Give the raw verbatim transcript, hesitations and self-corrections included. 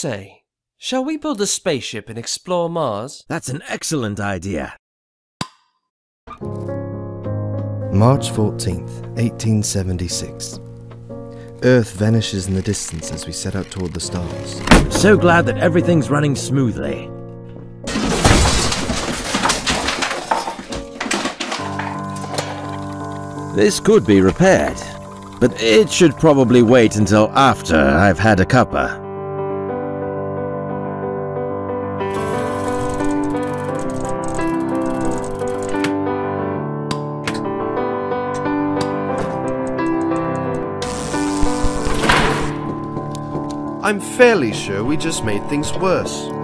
say? Shall we build a spaceship and explore Mars? That's an excellent idea. March fourteenth, eighteen seventy-six. Earth vanishes in the distance as we set out toward the stars. I'm so glad that everything's running smoothly. This could be repaired, but it should probably wait until after I've had a cuppa. I'm fairly sure we just made things worse.